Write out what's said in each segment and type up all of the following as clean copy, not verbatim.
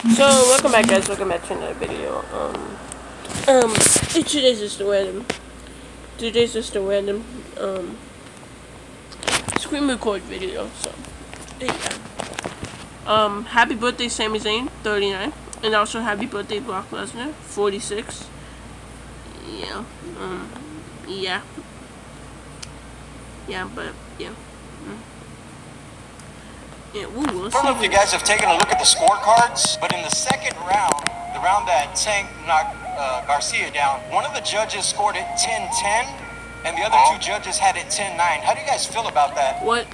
So welcome back, guys. Welcome back to another video. Today's just a random. Today's just a random screen record video. So yeah. Happy birthday, Sami Zayn, 39, and also happy birthday, Brock Lesnar, 46. Yeah. Yeah. Yeah, but yeah. Yeah, I don't know if you guys have taken a look at the scorecards, but in the second round, the round that Tank knocked Garcia down, one of the judges scored it 10-10, and the other two judges had it 10-9. How do you guys feel about that? What?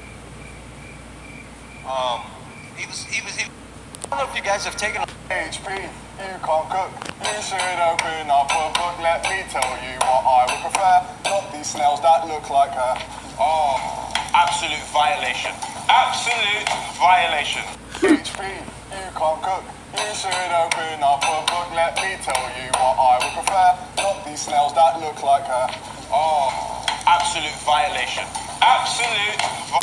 He was. I don't know if you guys have taken a HP, you can't cook. You should open up a book. Let me tell you what I would prefer. Not these snails that look like her. Oh, absolute violation. Absolute violation. HP, you can't cook. You should open up a book. Let me tell you what I would prefer. Not these snails that look like her. Oh, absolute violation. Absolute.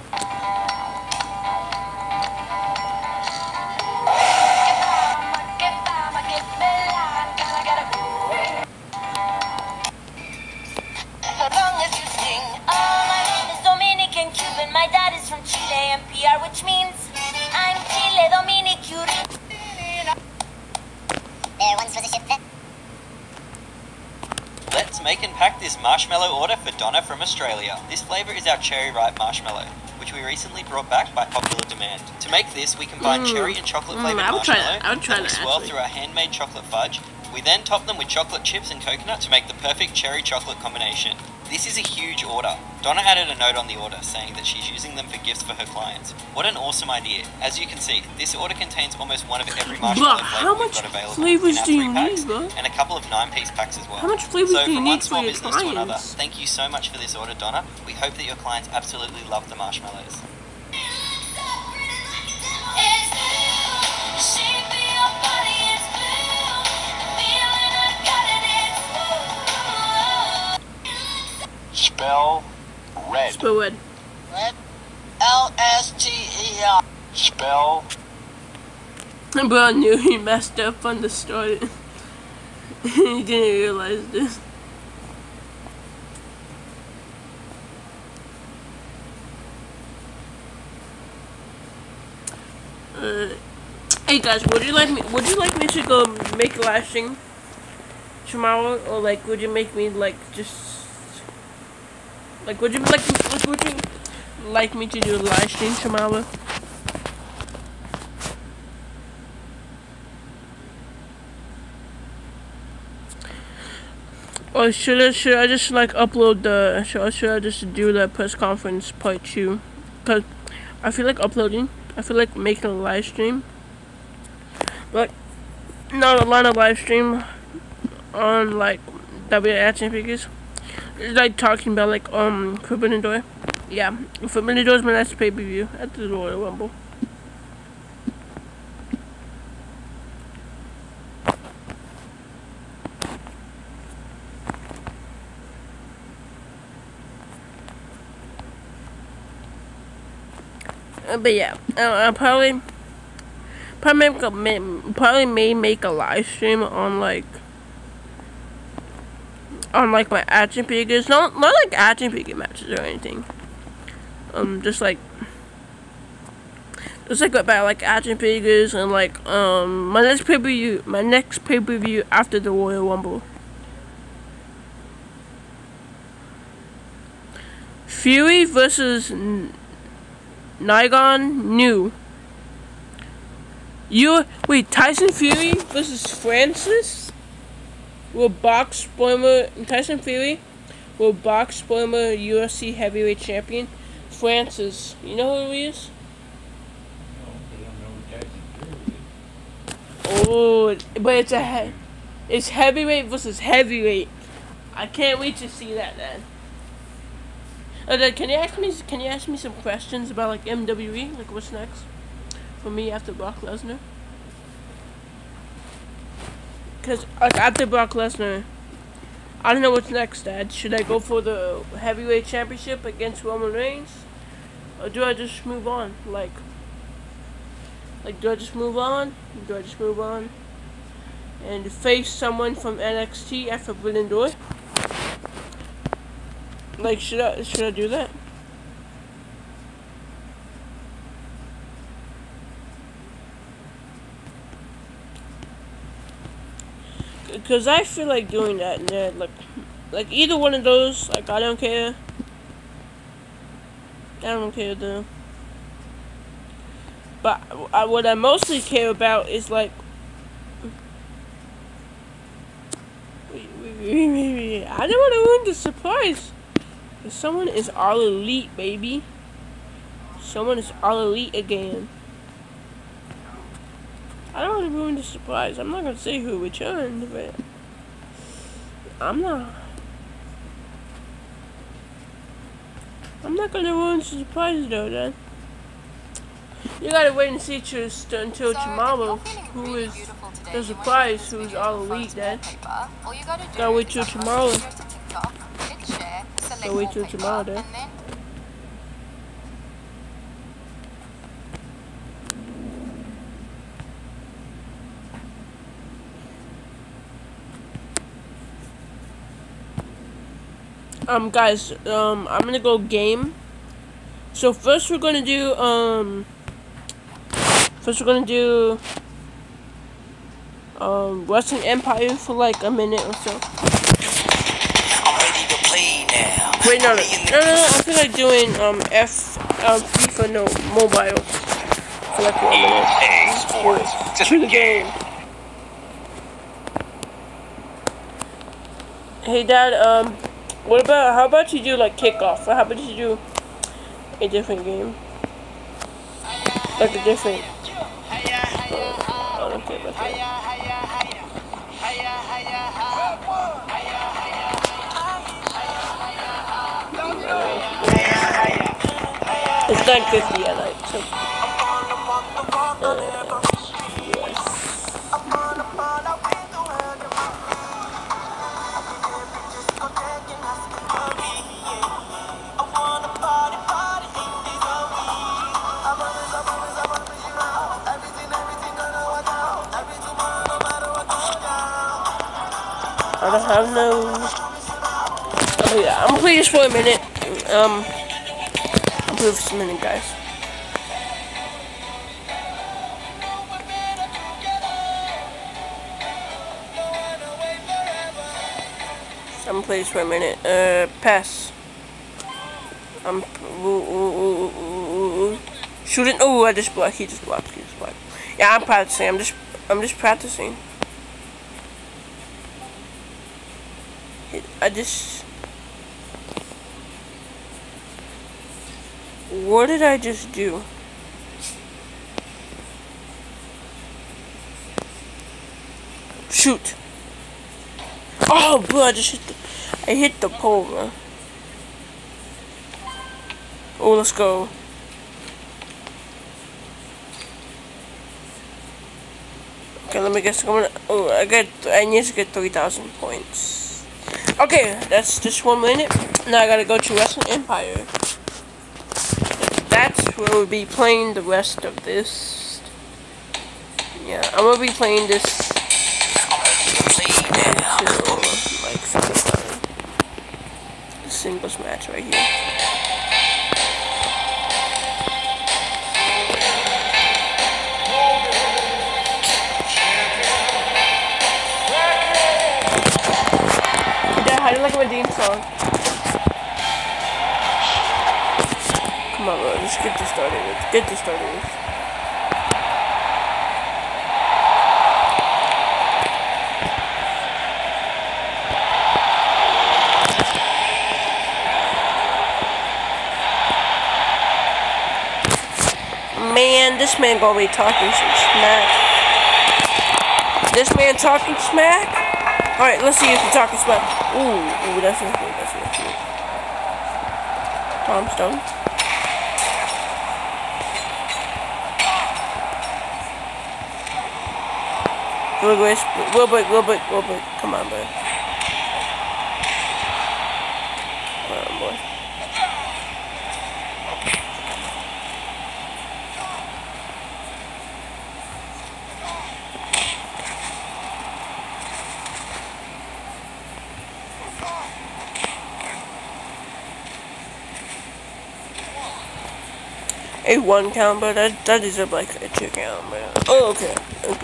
My dad is from Chile and PR, which means I'm Chile Dominican. There once was a ship that... Let's make and pack this marshmallow order for Donna from Australia. This flavour is our cherry ripe marshmallow, which we recently brought back by popular demand. To make this, we combine cherry and chocolate flavoured marshmallow, that we swirl through our handmade chocolate fudge. We then top them with chocolate chips and coconut to make the perfect cherry chocolate combination. This is a huge order. Donna added a note on the order saying that she's using them for gifts for her clients. What an awesome idea. As you can see, this order contains almost one of every marshmallow flavour we've got available in our 3 packs, and a couple of 9-piece packs as well. How much flavors do you need for your business to another, clients? thank you so much for this order, Donna. We hope that your clients absolutely love the marshmallows. Spell red. Spell red. Red? L-S-T-E-R. Spell. Bro, I knew he messed up on the start. He didn't realize this. Hey guys, would you like me to go make a live stream tomorrow, or like would you make me like just like would you like me to do a live stream tomorrow? Or should I just like upload the should I just do the press conference part 2? Cause I feel like uploading. I feel like making a live stream, but not a lot of live stream on like WWE Champions. It's like talking about like Forbidden Door. Yeah, Forbidden Door is my last pay-per-view at the Royal Rumble. But yeah, I'll probably may make a live stream on like my action figures, not like action figure matches or anything. Just like about like action figures and like my next pay per view after the Royal Rumble. Fury versus Nigon New. Tyson Fury versus Francis? Tyson Fury will box former UFC heavyweight champion Francis. You know who he is? Oh, but it's heavyweight versus heavyweight. I can't wait to see that, man. Can you ask me some questions about like MWE? Like what's next for me after Brock Lesnar? Cause like after Brock Lesnar, I don't know what's next, Dad. Should I go for the heavyweight championship against Roman Reigns, or do I just move on? Like, Like, do I just move on? Do I just move on? And face someone from NXT at Forbidden Door? Like, should I do that? Because I feel like doing that, and like either one of those, like, I don't care. I don't care though. But what I mostly care about is like, I don't want to ruin the surprise. Someone is all elite, baby. Someone is all elite again. I don't want to ruin the surprise. I'm not gonna say who returned, but I'm not gonna ruin the surprise though, then. You gotta wait and see until tomorrow who is the surprise, who's all elite, then. Gotta wait till tomorrow. Gotta wait till tomorrow, then. Guys, I'm gonna go game. So first we're gonna do, Wrestling Empire for like a minute or so. I'm ready to play now. Wait, no, I feel like doing, FIFA mobile for like 1 minute. EA Sports. To the game. Hey Dad, how about you do like kickoff? Or how about you do a different game? Like a different. I don't care about that. It's 9:50 at night, so. I don't have no. Oh yeah, I'm gonna play this for a minute. I'm play for a minute, guys. I'm gonna play this for a minute. Pass. I'm shooting. Oh, I just blocked. He just blocked. Yeah, I'm practicing. I'm just practicing. What did I just do? Shoot! Oh, bro, I hit the pole, bro. Oh, let's go. Okay, let me guess. I need to get 3,000 points. Okay, that's just 1 minute. Now I gotta go to Wrestling Empire. That's where we'll be playing the rest of this. Yeah, I'm gonna be playing this until like sometime. The singles match right here. How do you like my theme song? Come on, bro, let's get this started. Man, this man gonna be talking some smack. This man talking smack? Alright, let's see if he's talking smack. Ooh, that's not good. Palm stone. Real break. Come on, bro. Come on, boy. a 1 count, but that deserves like a 2 count. But oh, okay.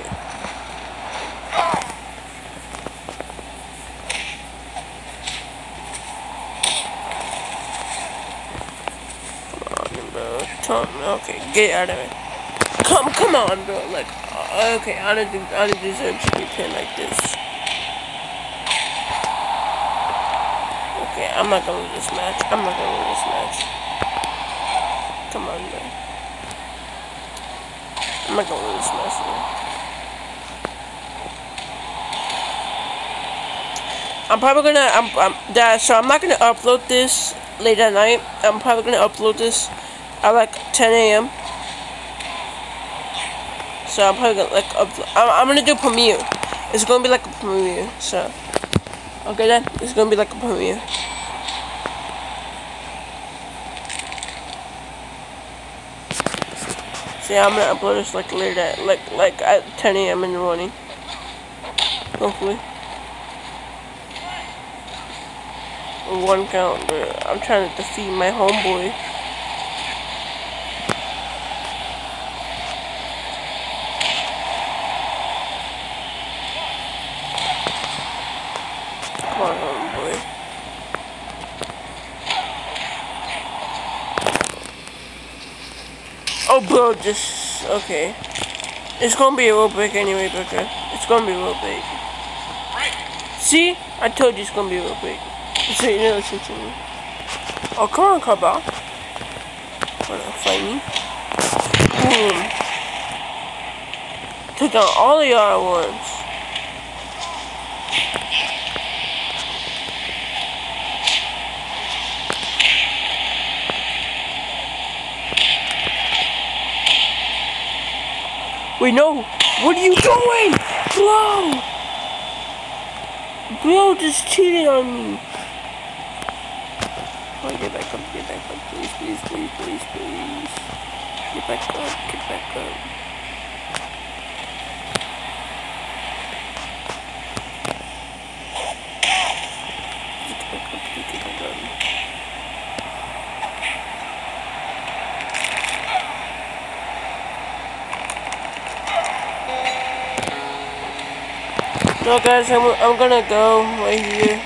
Okay, get out of it. Come on, bro. Like, okay, I don't deserve to be pinned like this. Okay, I'm not gonna lose this match. Come on, bro. I'm not gonna lose this match, bro. I'm probably gonna, so I'm not gonna upload this late at night. I'm probably gonna upload this at like 10 a.m. So I'm probably gonna like upload. I'm gonna do premiere. It's gonna be like a premiere. So okay then, it's gonna be like a premiere. So yeah, I'm gonna upload this like later at like at 10 a.m. in the morning. Hopefully. 1 count, but I'm trying to defeat my homeboy. Come on, homeboy. Oh, bro, just okay. It's gonna be real big anyway, Booker. It's gonna be real big. See, I told you it's gonna be real big. So you know, listen to me. Oh, come on, Kaba. Wanna fight me? Boom. Took down all of y'all at once. Wait, no. What are you doing? Bro! Bro just cheated on me. Oh, get back up, please. Get back up. No, guys, I'm gonna go right here.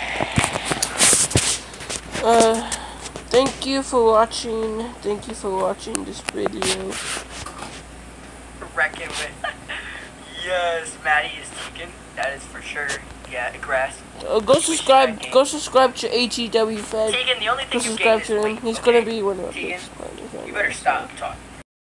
Thank you for watching. This video. Reckon with. Yes, Maddie is taken. That is for sure. Yeah, grass. Go subscribe to ATW Fed. Tegan, the only thing Go subscribe to him. He's gonna be one of our biggest partners. You better stop talking.